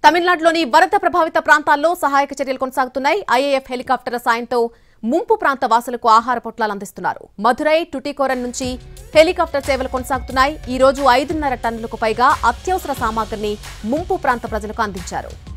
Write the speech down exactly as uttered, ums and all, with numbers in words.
తమిళనాడులోని వరద ప్రభావిత ప్రాంతాల్లో సహాయక చర్యలు కొనసాగుతున్నాయి. ఐఏఎఫ్ హెలికాప్టర్ల సాయంతో ముంపు ప్రాంత వాసులకు ఆహార పొట్లాలు అందిస్తున్నారు. మధురై, టుటికోరన్ నుంచి హెలికాప్టర్ సేవలు కొనసాగుతున్నాయి. ఈ రోజు ఐదున్నర టన్నులకు పైగా అత్యవసర సామాగ్రిని ముంపు ప్రాంత ప్రజలకు అందించారు.